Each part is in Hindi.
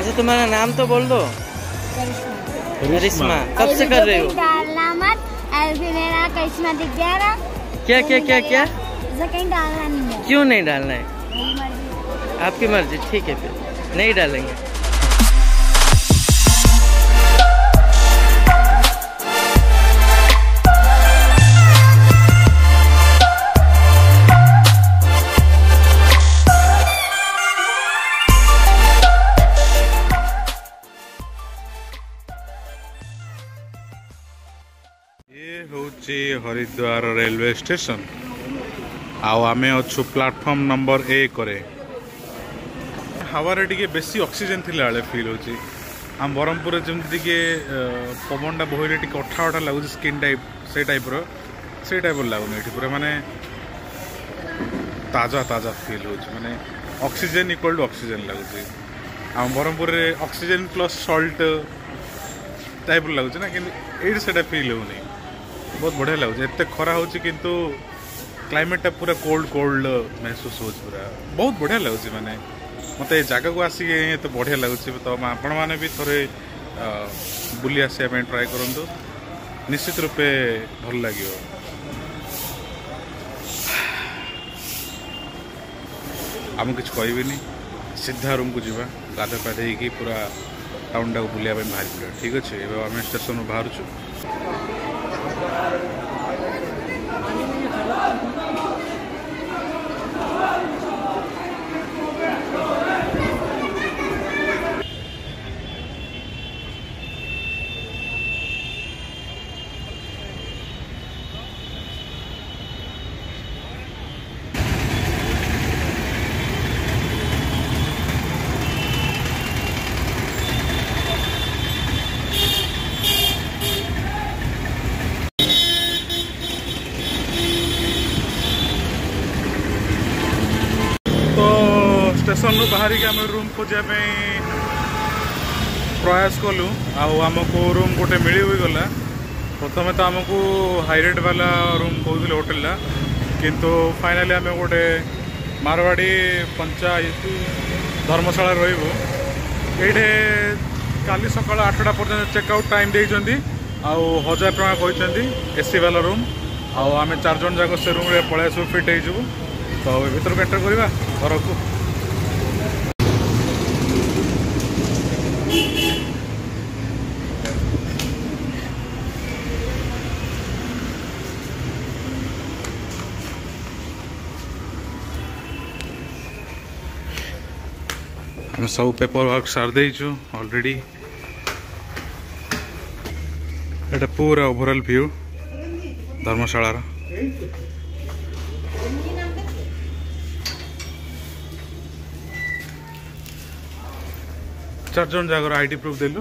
अच्छा तुम्हारा नाम तो बोल दो। करिश्मा। कब से कर रही हो? डालना मत, ऐसे मेरा करिश्मा दिख गया ना। क्या क्या क्या क्या? कहीं डालना नहीं है। क्यों नहीं डालना है? आपकी मर्जी। ठीक है फिर नहीं डालेंगे। ये होची हरिद्वार रेलवे स्टेशन। आमे अच्छु प्लाटफॉर्म नंबर 1 करे। हवारे टिके बेसी ऑक्सीजन थिला वाले फील होची। हम ब्रह्मपुर जमती टिके पवनटा बहिले टिके अठा अठा लागु स्किन टाइप से टाइप लागुन एठी पूरा माने ताजा ताजा फील होची। माने ऑक्सीजन इक्वल टू ऑक्सीजन लागुची। हम ब्रह्मपुर रे ऑक्सीजन प्लस सॉल्ट टाइप लागुची ना, कि एठी सेटा फील होनी। बहुत बढ़िया लगुच। एत खरा हो किंतु क्लाइमेटा पूरा कोल्ड महसूस हो पूरा बहुत बढ़िया लगुच। माने मत जगह को आसिक तो बढ़िया लगुच। तो आपण मैंने भी थोड़े बुली आसा ट्राए करूँ, निश्चित रूपे भल लगे। आम कि कहबी सीधा रूम को जावा, गाध पाधे की पूरा टाउन टाक बुलाया बाहरी पड़ा। ठीक अच्छे आम स्टेशन बाहर छु। स्टेशन रू बाहर के आम रूम खोजा प्रयास कलु। आमको रूम गोटे मिली गला। प्रथम तो आमको हाई रेट वाला रूम कहते होटेल, किंतु फाइनाली आम गोटे मारवाड़ी पंचायत धर्मशाला रही। काली सकाल 8टा पर्यटन चेकआउट टाइम देइछंती। 1000 टका कहते एसी वाला रूम। आम 4 जन जाक से रूम रे पळाय सब फिट हो। तो भीतर को एंटर करवा घर को। हम सब पेपर वर्क सार देचु ऑलरेडी। एटा पूरा ओवरऑल व्यू धर्मशाला। 4 जन जागर आईडी प्रूफ देलु।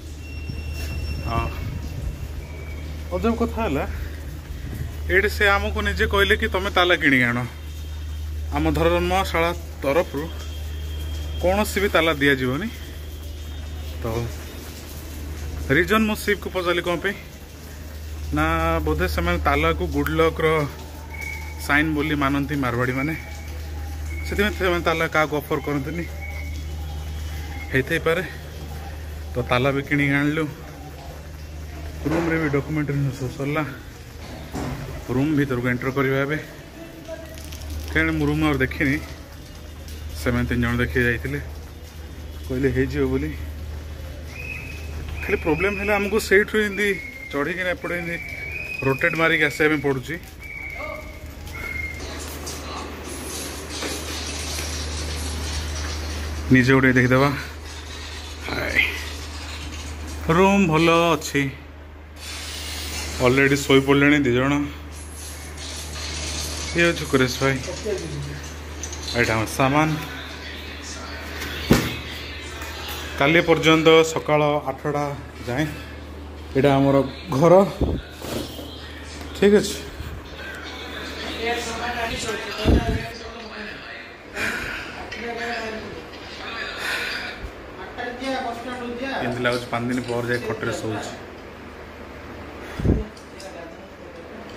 अजब कथा है से आमको निजे कहले कि तुम ताला किणी आण। आम धर्मशाला तरफ कौन सी भी ताला दि जावनी। तो रिजन मो सिप को पचारि कौन पे ना बोधे से ताला को गुड लक रो साइन बोली मानती मारवाड़ी माने। से ताला क्या ऑफर करते पारे। तो ताला भी किणी आणलु। रूम रे भी डॉक्यूमेंटेशन सब सरला। रूम भीतर को एंटर करवा कहीं मु रूम और देखनी। से 3 जन देखी जाइए कहले हो बोली। खाली प्रोब्लेम है आमको से चढ़ी कि एपटे रोटेट मारिक आसा पड़ू। निजे गोटे देखीदे रूम भल अच्छी। ऑलरेडी शोई पड़े 2 जन। ये हूँ कुरेश भाई। यहाँ सामान काली पर्यंत सकाल 8टा जाए यहाँ आमर घर। ठीक अच्छे लगुच 5 दिन पर जाए खटे शोच।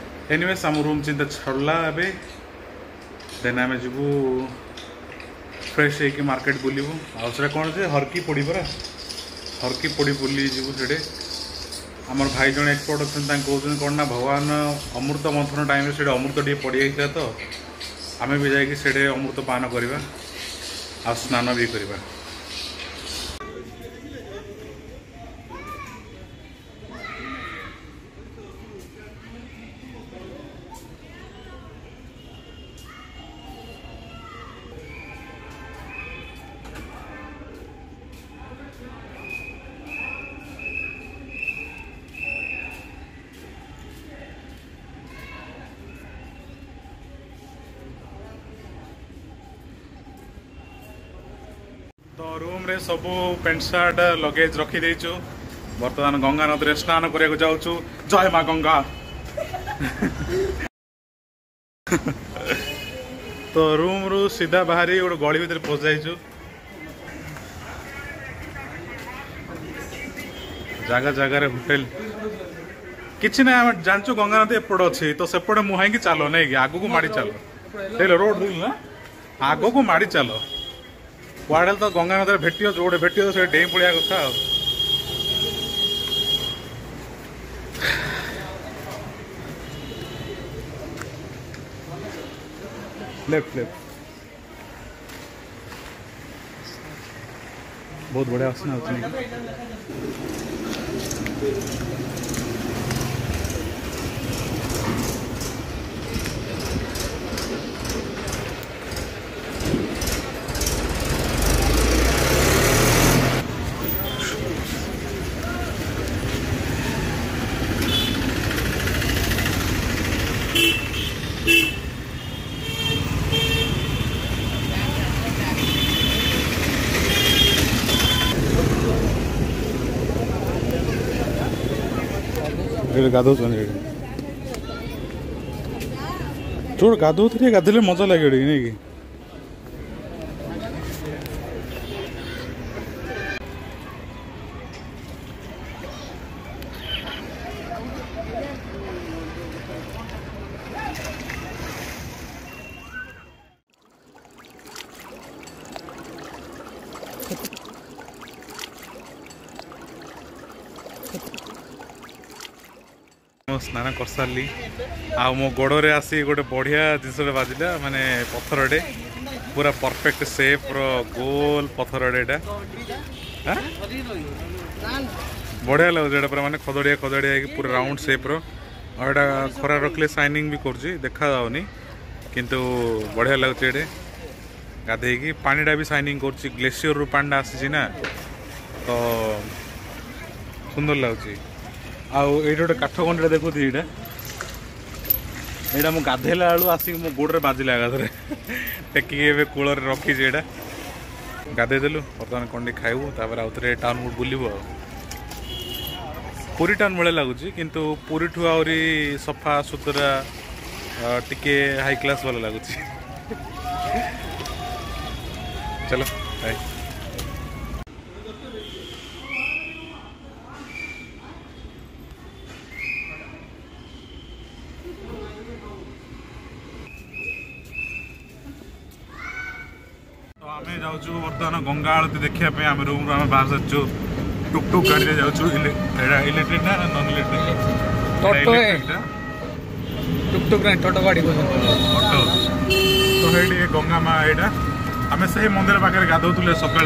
एनिवेस आम रूम चिंता छड़ला। देन आम जीवु फ्रेश होकर मार्केट बुलू आउे कौन से हरकी पोड़ी परा हरकी पोड़ी बुली जीवु से आमर भाई जन एक्सपर्ट अच्छा कहते कौन ना भगवान अमृत मंथन टाइम से अमृत टे पड़ जाता तो आम भी जाइए अमृत पान करवा आ स्नान भी करवा। तो रूम रे सब पेंट सार्ट लगेज रखी देचु बर्तमान गंगा नदी स्नान करने जाऊँ। जय माँ गंगा। तो रूम रु सीधा बाहरी गोटे गली भीतर पशि जाइछु। जगह जगह होटेल किसी ना आम जानचु गंगा नदी एपट अच्छी तो सेपटे मुहाई की चलो नहीं कि आग को माड़ी चलो देख रोड देख ना आग को माड़ी चलो कड़े तो गंगा नदी भेटियो जोड़े भेटियो तो डेई पड़िया कथा। लेफ्ट लेफ्ट बहुत बढ़िया आसना गाधो चोट गाधो गाधे मजा लगे नहीं कि स्नान कर सारी आ मो गोड़े आसी गोटे बढ़िया जिनस बाजिला माने पत्थरटे पूरा परफेक्ट शेप रो गोल पत्थरटे बढ़िया लगे पूरा माने खदड़िया खदड़िया पूरा राउंड शेप रो और खरा रखले शाइनिंग भी कर देखा जाऊनी किंतु बढ़िया लगुच ये गाधे की पानीटा भी शाइनिंग कर ग्लेशियर रू पानी आसी ना तो सुंदर लगुच। आउ ये गोटे काठ कंडा देखुती यहाँ मु गाधेला बेलू आसिक मो गोड़े बाजिला एकाथरे टेकिक कूल रखी गाधे देलु बर्तमान कंडी खाइबू आउ थे टाउन बुलू पुरी टाउन भाई लगुच किंतु पुरी ठू आहरी सफा सुतरा टिके हाई क्लास वाला लगुच। चलो बाय। आमे जाऊँ बर्तमान गंगा आरती देखा आम रूम आम बाहर सारू टुकटुक गाड़ी जाऊँ इलेक्ट्रिक ना नन इलेक्ट्रिक टुकटुक टोटो गाड़ी ऑटो तो ये गंगा माँ यहाँ आम से मंदिर पाखे गाधौले सका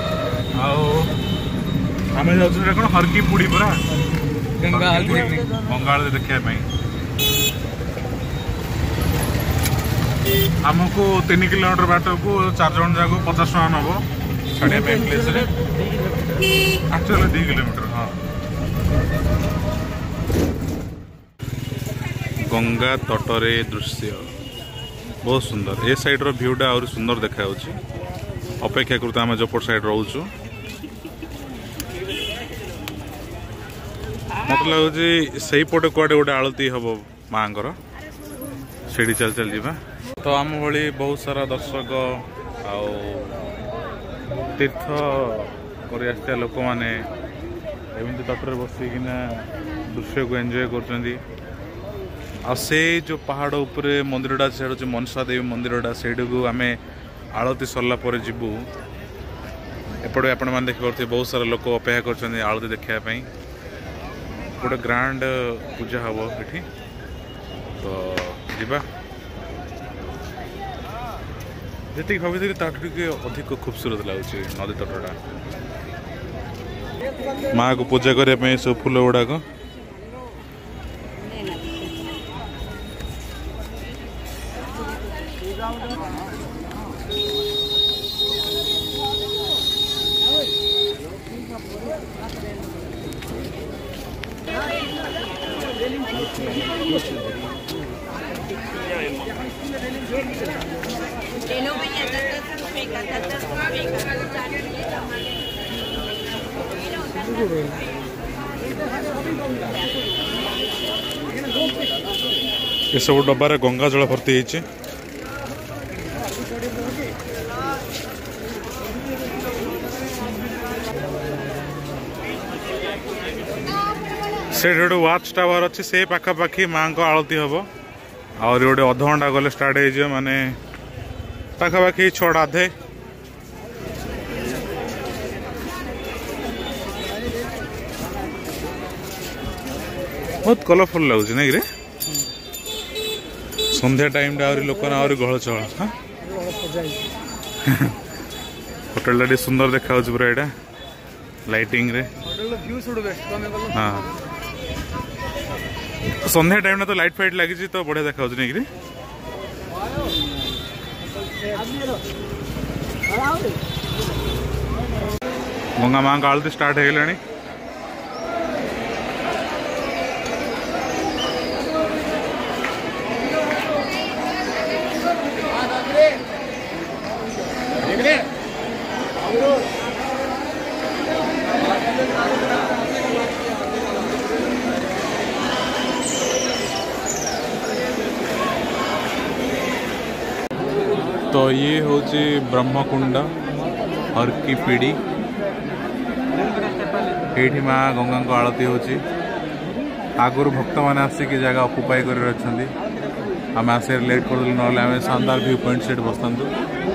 आम जाऊँ कौन हरकी पुड़ी पूरा गंगा आरती देखा आमको 3 किलोमीटर बाट को 4 जन जाक 50 टका नब छाड़िया प्लेस एक्चुअली 2 किलोमीटर। हाँ गंगा तटरे दृश्य बहुत सुंदर ए साइड रो व्यूटा और सुंदर देखा अपेक्षाकृत आम जोपट साइड रोचु मत लगुच से पटे कड़े गोटे आलती हम माँ सीढ़ी चल चल जावा तो आम भली बहुत सारा दर्शक आउ तीर्थ कर लोक मैंने एमती तटरे बसिकिना दृश्य को एंजॉय कर जो पहाड़ उपरे मंदिरटा से मनसा देवी मंदिरटा से आम आलती सरला पर जीवु एपटे आपण मैंने देखिए बहुत सारा लोक अपेक्षा कर आलती देखापी गोटे ग्रांड पूजा हम ये तो जीवा जी भावी टे अधिक खूबसूरत लगुच नदी तटटा माँ को पूजा करने सब फूल गुड़ाक ये सब डब्बार गंगा जल भर्ती होती से गोटे वाच टावर अच्छे से पाखापाखि माँ को आलती हम और गोटे अध घंटा गले स्टार्ट हो माने पाखापाखि 6 आधे बहुत कलरफुल लगुच ना कि संध्या टाइम लोक गहल चहल हाँ होटेल टा सुंदर देखा पूरा यहाँ लाइटिंग रे हाँ संध्या टाइम तो लाइट फाइट लगी तो बढ़िया देखा नहीं कि गंगा माँ का आलती स्टार्ट हो गलानी तो ये हूँ ब्रह्मकुंड हर की पीढ़ी ये माँ गंगा को आलती हो आगुरी भक्त मैंने आसिक जगह अकुपाई कर आम आस लेट कर ना शानदार व्यू पॉइंट सेट बसतु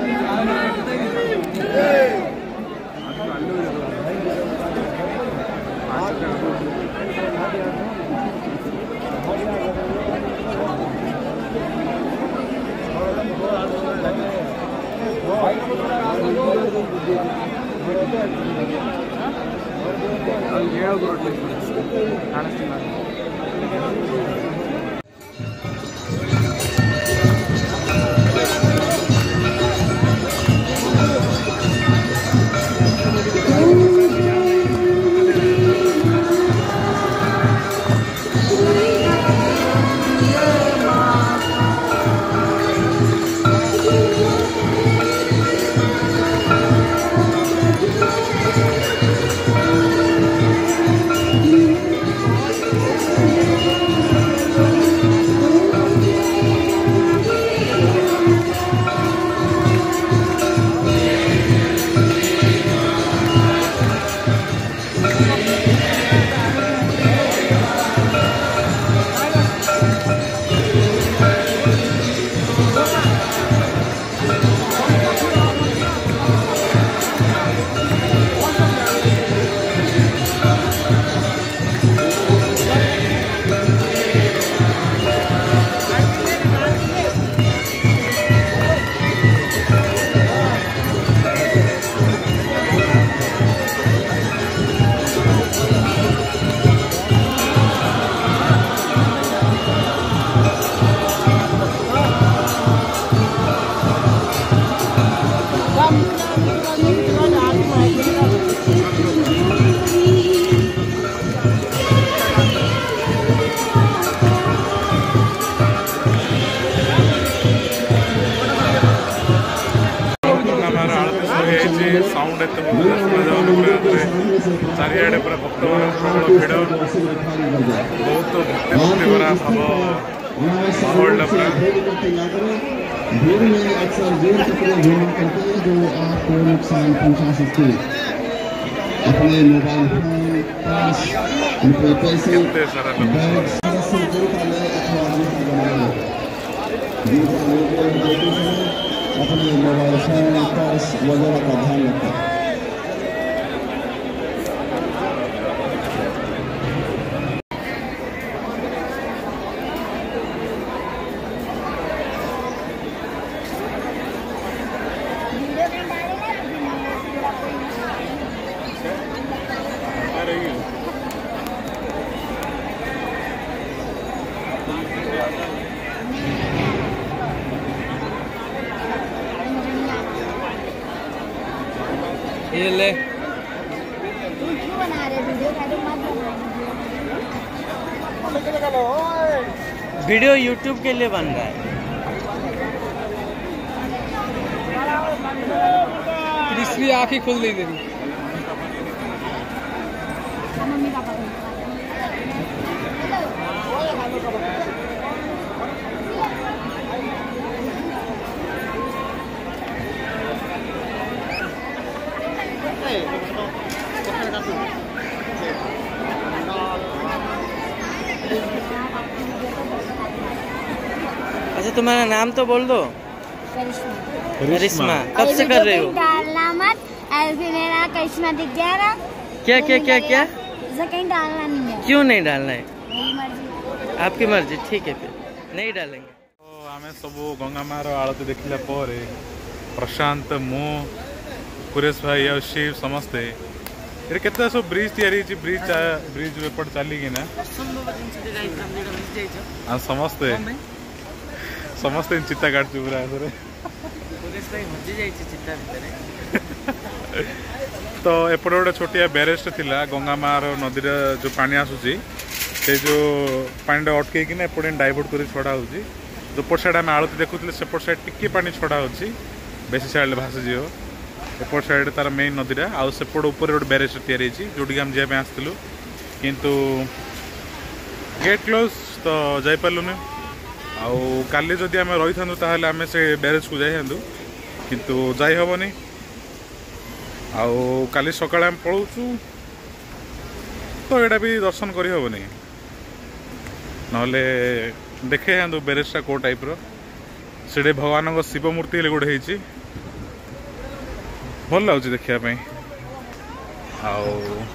साउंड चारिड़े पूरा भक्त मान प्रबल भिड़ बहुत भक्ति भरा भाव माहौल पूरा भीड़ में अक्सर देर तक घूमा करते हैं जो आपको नुकसान पहुंचा सकते हैं। अपने मोबाइल फोन पर्स रुपये पैसे बैग सदस्य जनता में अथवा जनता बनाए अपने मोबाइल फोन पर्स वगैरह का ध्यान रखें। ये ले तू क्यों बना रहे वीडियो? मत बना। वीडियो यूट्यूब के लिए बन रहा है। तीसरी आँख ही खुल दी तेरी। मम्मी पापा को अच्छा तुम्हारा नाम तो बोल दो। करिश्मा। करिश्मा कब से कर रहे हो? डालना मत, ऐसे मेरा करिश्मा दिख गया ना। क्या क्या क्या क्या? कहीं डालना नहीं है। क्यों नहीं डालना है? मेरी मर्जी। आपकी मर्जी, ठीक है फिर नहीं डालेंगे। तो आम सब गंगा मार आलती देखला पर प्रशांत मु कुरेश भाई और शिव समस्ते ये केते सब ब्रिज तैयारी ब्रिज ब्रिज एपट चलिकी ना समस्ते समस्ते चित्ता काटु पूरा तो एपटे गोटे छोटिया ब्यारेज थिला गंगामार नदी जो पानी आसूसी से जो पानी अटकई ना एपटे डाइवर्ट कर छड़ा हो जोपट साइड आम आलती देखुले सेपट साइड टिके पानी छड़ा हो बेसी साइड भासीजी एपट साइड तार मेन नदीटा आउ सेपट ऊपर गोटे ब्यारेज तैयारी जोटि आम जावाई आसलु किंतु गेट क्लोज तो जापारूनी आउ काली जदि आम रही था आम से ब्यारेज को जाइंतु किंतु जाई हेनी आउ काली सकाଳେ आम पलाऊँ तो यहाँ भी दर्शन कर हेनी नले देखे हाँ ब्यारेजटा कौ टाइप से भगवान शिव मूर्ति गोटे होती भल लगुच देखापी आउ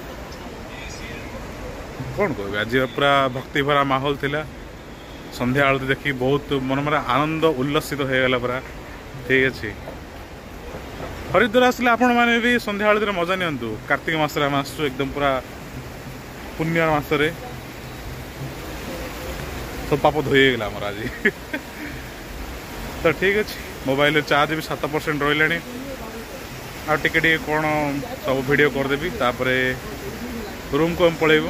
कौन कह आज पूरा भक्ति भरा माहौल थिला संध्या आलती देखी बहुत मन मेरा आनंद उल्लसित हो गला पूरा ठीक अच्छे हरिद्वार आसले आपण मैंने भी संध्या आलती मजा नियंतु कार्तिक मास आम आसु एकदम पूरा पुण्य मासरे सब पाप धोईगला आमर आज तो ठीक अच्छे मोबाइल चार्ज भी 7% रही आ टिके कौन सब वीडियो करदेवी तापरे रूम को हम पलैबू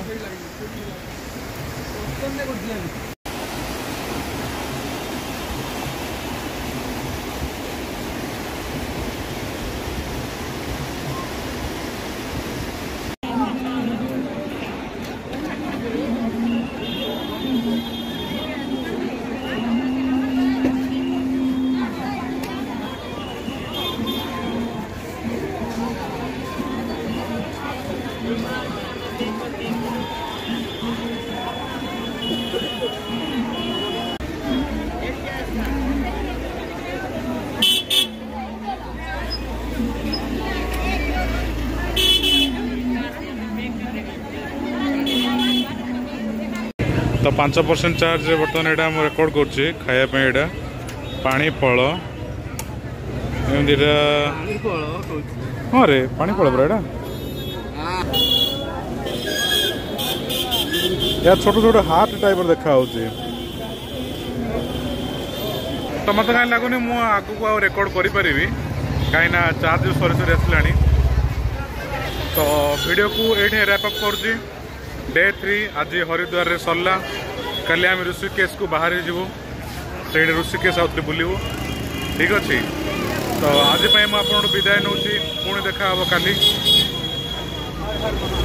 तो 5% चार्ज बर्तमान यहाँ रेकर्ड कर खायापी पानी फल हाँ रे पानी फल पूरा यार छोट छोट हार्ट टाइप देखा तो मत कहीं लगुनि मु आगू आ रेकर्ड करी कहीं चार्ज सरी सरी आसला तो वीडियो को ये रैपअप कर डे 3 आज हरिद्वार रे सरला काली आम ऋषिकेश को बाहर जीवु से ऋषिकेश आउे बुलू ठीक अच्छे तो आज मुझे विदाय नौ पुणी देखा काली।